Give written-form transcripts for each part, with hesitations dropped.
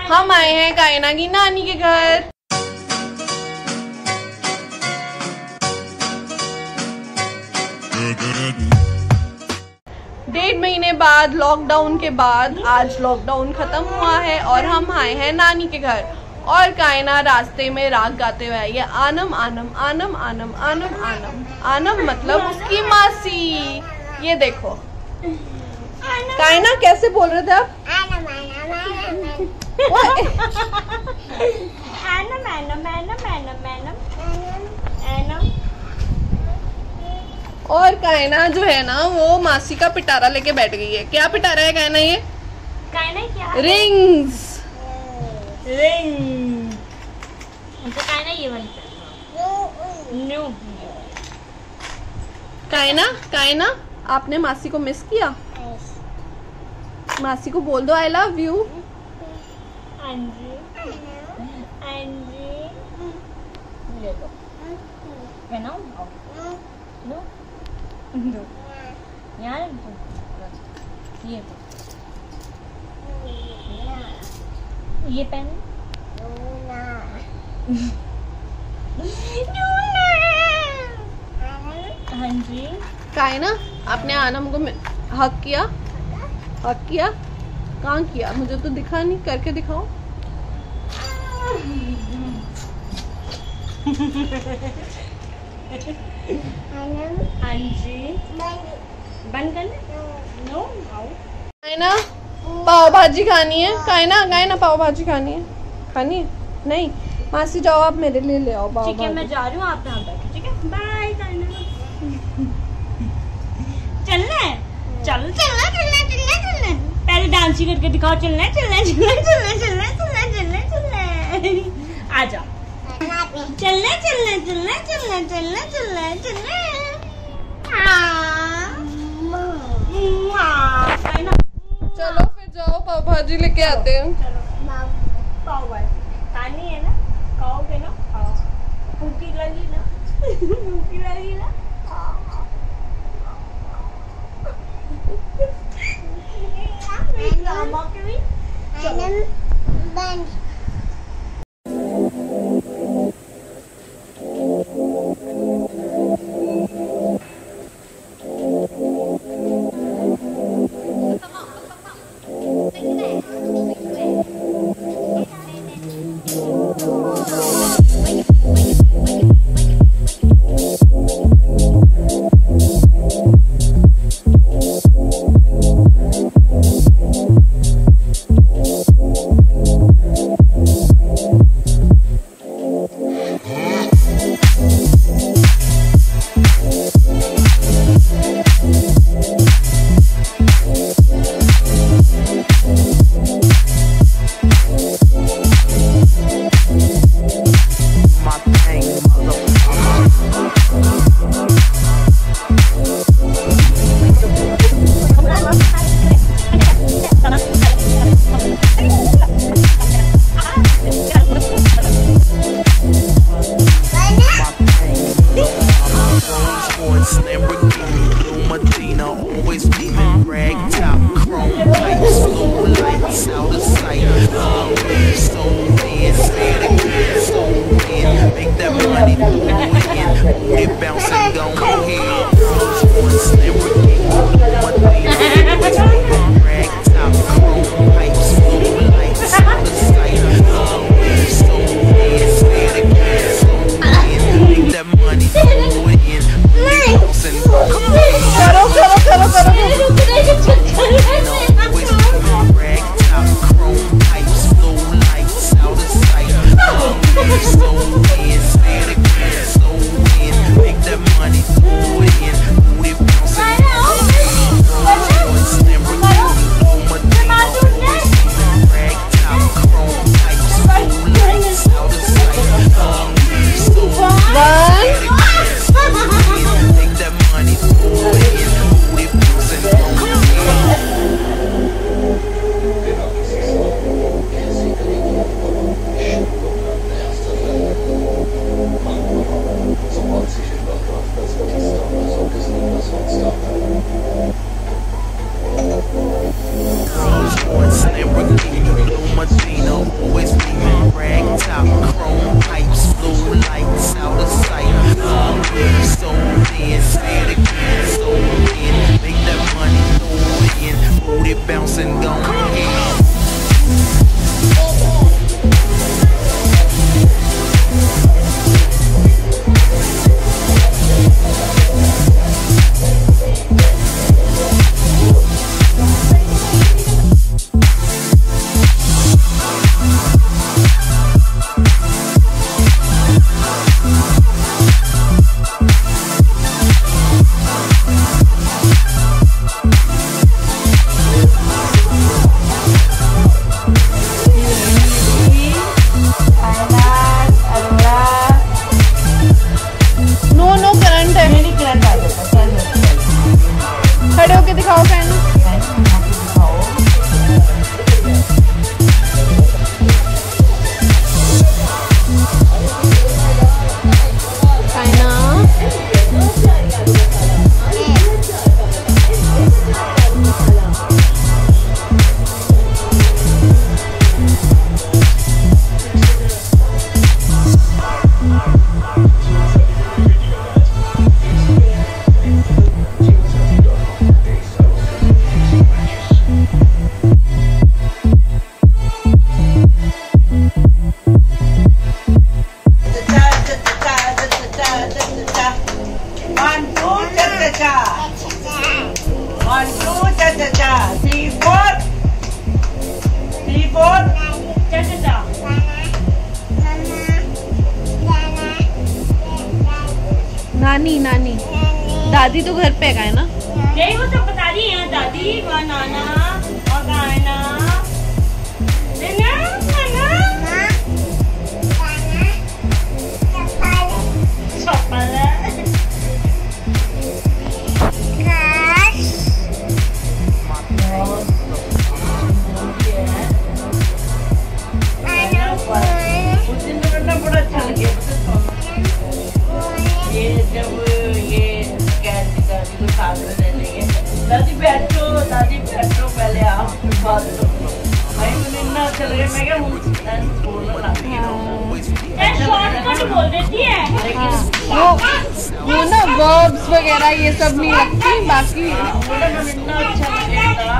हम आए हैं कायना की नानी के घर। डेढ़ महीने बाद, लॉकडाउन के बाद आज लॉकडाउन खत्म हुआ है और हम आए हैं नानी के घर। और कायना रास्ते में राग गाते हुए आई है, आनम आनम आनम आनम आनम आनम। आनम मतलब उसकी मासी। ये देखो कायना कैसे बोल रहे थे आप? आनम आनम आनम आनम आनम आनम आनम आनम। और कायना जो है ना वो मासी का पिटारा लेके बैठ गई है। क्या पिटारा है कायना? ये कायना क्या? रिंग्स। रिंग। तो कायना ये बनता न्यू। कायना कायना आपने मासी को मिस किया? मासी को बोल दो आई लव यू। अंजी अंजी ले लो। बनाओ लो दो यार ये ये पेन हाँ जी। कायना आपने आनम को हक किया? हक किया? कहाँ किया? मुझे तो दिखा नहीं, करके दिखाओ। हाँ जी। बंद कर नो। कायना पाव भाजी खानी है? कायना कायना पाव भाजी खानी है? खानी है? नहीं मासी जाओ आप मेरे लिए ले आओ पाव भाजी। ठीक है मैं जा रही हूँ, आप यहाँ बैठो। ठीक है बाय। चलना है? चल चलना चलना चलना चलना। पहले डांस ही करके दिखाओ। चलना चलना चलना चलना चलना चलना चलना चलना। आ जाओ। चलना चलना चलना चलना चलना चलना चलना। चलो फिर जाओ पाव भाजी लेके आते हैं। पाव भाजी खानी है ना? खाओगे ना? खाओ। भूखी लगी ना? भूखी लगी ना? ड्रामा के भी चलो। नानी नानी दादी तो घर पे है ना। नहीं वो सब बता रही है, दादी वहाँ नाना और कायना दादी बैठो पहले आप बात करो। भाई मैंने इतना अच्छा लगा, मैं क्या शॉर्टकट बोल देती है लेकिन वो ना वर्ब्स वगैरह ये सब नहीं लगती, बाकी इतना अच्छा लगेगा।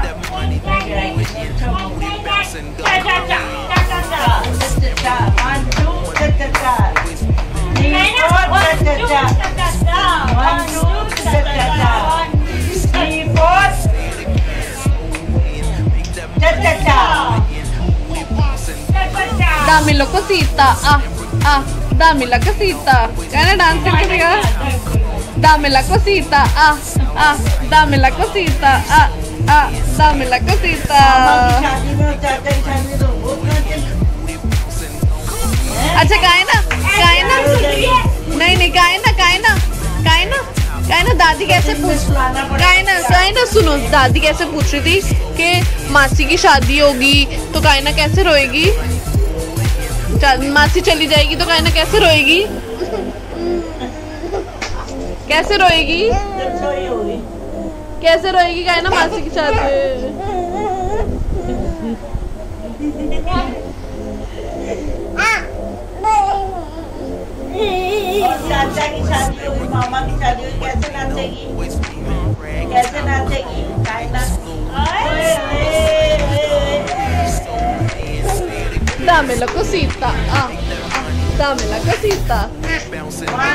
दामिला को सीता आ दामिला को सीता कहना डांस करके दिखा। दामिला को सीता आ दामिला को सीता आ दामिला को सीता। अच्छा कायना कायना नहीं कायना दादी कैसे कायना सुनो, दादी कैसे पूछ रही थी कि मासी की शादी होगी तो कायना कैसे रोएगी, मासी चली जाएगी तो कायना कैसे रोएगी, कैसे रोएगी कायना मासी की शादी। और चाचा की शादी होगी, मामा की शादी होगी, कैसे नाचेगी कायना। दामिला को सीता दामिला को सीता